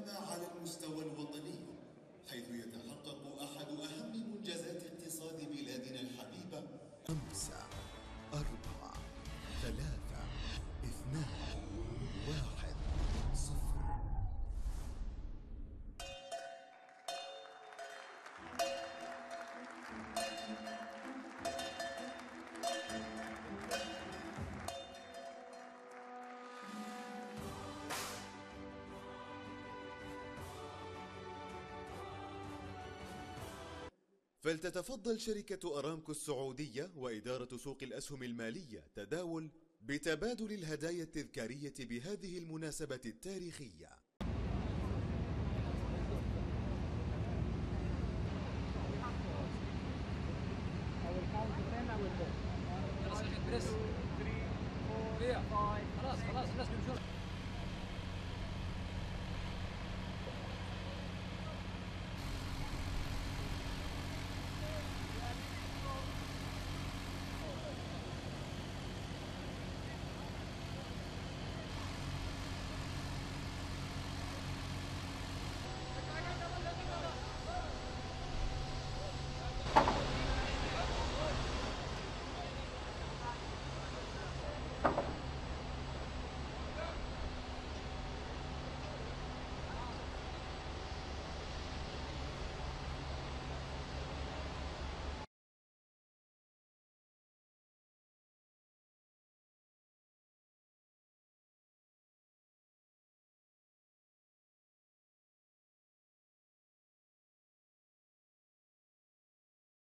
وإنما على المستوى الوطني، حيث يتحقق أحد أهم منجزات اقتصاد بلادنا الحبيبة. 5 4 3 2 1 0. فلتتفضل شركة أرامكو السعودية وإدارة سوق الأسهم المالية تداول بتبادل الهدايا التذكارية بهذه المناسبة التاريخية. خلاص الناس بيمشون.